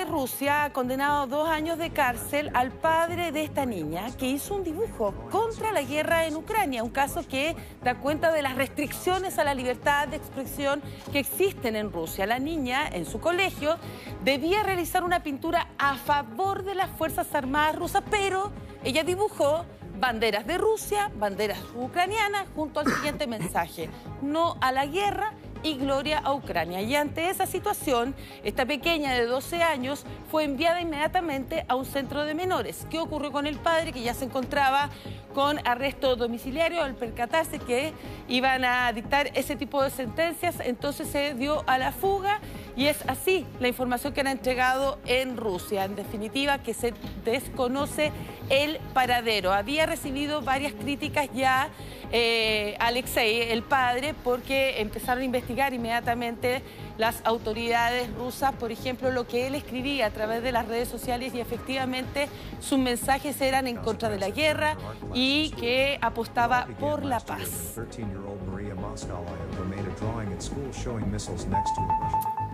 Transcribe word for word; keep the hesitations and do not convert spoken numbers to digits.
Rusia ha condenado a dos años de cárcel al padre de esta niña que hizo un dibujo contra la guerra en Ucrania, un caso que da cuenta de las restricciones a la libertad de expresión que existen en Rusia. La niña, en su colegio, debía realizar una pintura a favor de las Fuerzas Armadas rusas, pero ella dibujó banderas de Rusia, banderas ucranianas, junto al siguiente mensaje: no a la guerra y gloria a Ucrania. Y ante esa situación, esta pequeña de doce años fue enviada inmediatamente a un centro de menores. ¿Qué ocurrió con el padre, que ya se encontraba con arresto domiciliario al percatarse que iban a dictar ese tipo de sentencias? Entonces se dio a la fuga y es así la información que han entregado en Rusia. En definitiva, que se desconoce el paradero. Había recibido varias críticas ya eh, Alexei, el padre, porque empezaron a investigar inmediatamente las autoridades rusas, por ejemplo, lo que él escribía a través de las redes sociales, y efectivamente sus mensajes eran en contra de la guerra y que apostaba por la paz.